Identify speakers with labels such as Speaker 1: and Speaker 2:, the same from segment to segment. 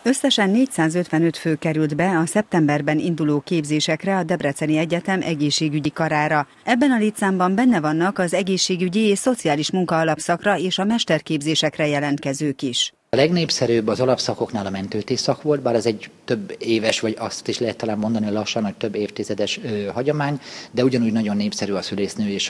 Speaker 1: Összesen 455 fő került be a szeptemberben induló képzésekre a Debreceni Egyetem egészségügyi karára. Ebben a létszámban benne vannak az egészségügyi és szociális munka alapszakra és a mesterképzésekre jelentkezők is.
Speaker 2: A legnépszerűbb az alapszakoknál a mentőtész szak volt, bár ez egy több éves, vagy azt is lehet talán mondani lassan, hogy több évtizedes hagyomány, de ugyanúgy nagyon népszerű a szülésznő és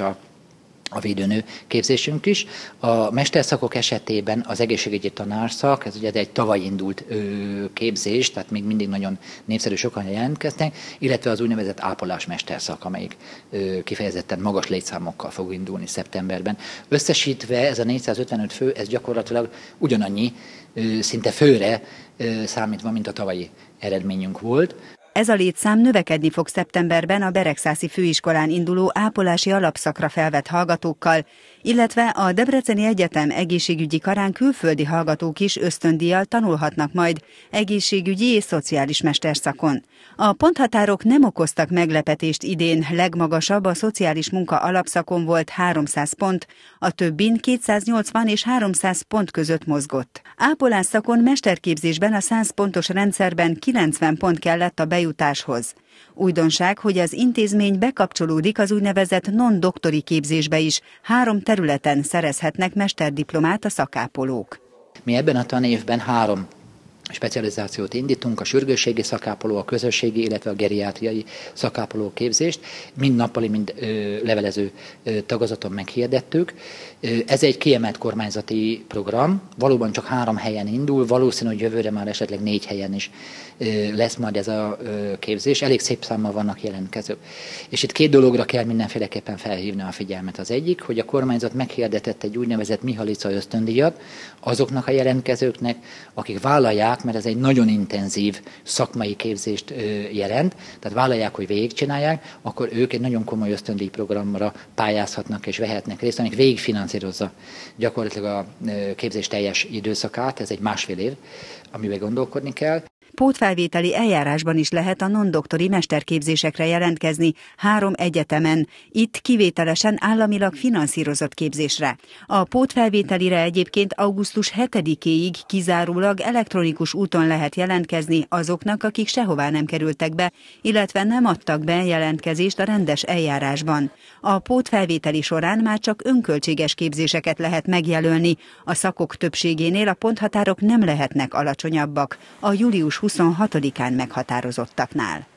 Speaker 2: a védőnő képzésünk is. A mesterszakok esetében az egészségügyi tanárszak, ez ugye egy tavaly indult képzés, tehát még mindig nagyon népszerű, sokan jelentkeznek, illetve az úgynevezett ápolás mesterszak, amelyik kifejezetten magas létszámokkal fog indulni szeptemberben. Összesítve ez a 455 fő, ez gyakorlatilag ugyanannyi, szinte főre számítva, mint a tavalyi eredményünk volt.
Speaker 1: Ez a létszám növekedni fog szeptemberben a Beregszászi Főiskolán induló ápolási alapszakra felvett hallgatókkal, illetve a Debreceni Egyetem egészségügyi karán külföldi hallgatók is ösztöndíjjal tanulhatnak majd egészségügyi és szociális mesterszakon. A ponthatárok nem okoztak meglepetést idén, legmagasabb a szociális munka alapszakon volt 300 pont, a többin 280 és 300 pont között mozgott. Ápolás szakon mesterképzésben a 100 pontos rendszerben 90 pont kellett a bejutáshoz. Újdonság, hogy az intézmény bekapcsolódik az úgynevezett non-doktori képzésbe is, 3 területen szerezhetnek mesterdiplomát a szakápolók.
Speaker 2: Mi ebben a tanévben 3 specializációt indítunk, a sürgősségi szakápoló, a közösségi, illetve a geriátriai szakápoló képzést, mind nappali, mind levelező tagozaton meghirdettük. Ez egy kiemelt kormányzati program, valóban csak 3 helyen indul, valószínű, hogy jövőre már esetleg 4 helyen is lesz majd ez a képzés, elég szép számmal vannak jelentkezők. És itt 2 dologra kell mindenféleképpen felhívni a figyelmet. Az egyik, hogy a kormányzat meghirdetett egy úgynevezett Mihalica ösztöndíjat azoknak a jelentkezőknek, akik vállalják, mert ez egy nagyon intenzív szakmai képzést jelent, tehát vállalják, hogy végigcsinálják, akkor ők egy nagyon komoly ösztöndíj programra pályázhatnak és vehetnek részt, amik végigfinanszírozza gyakorlatilag a képzés teljes időszakát, ez egy 1,5 év, amivel gondolkodni kell.
Speaker 1: Pótfelvételi eljárásban is lehet a non-doktori mesterképzésekre jelentkezni 3 egyetemen, itt kivételesen államilag finanszírozott képzésre. A pótfelvételire egyébként augusztus 7-éig kizárólag elektronikus úton lehet jelentkezni azoknak, akik sehová nem kerültek be, illetve nem adtak be jelentkezést a rendes eljárásban. A pótfelvételi során már csak önköltséges képzéseket lehet megjelölni, a szakok többségénél a ponthatárok nem lehetnek alacsonyabbak, a július 26-án meghatározottaknál.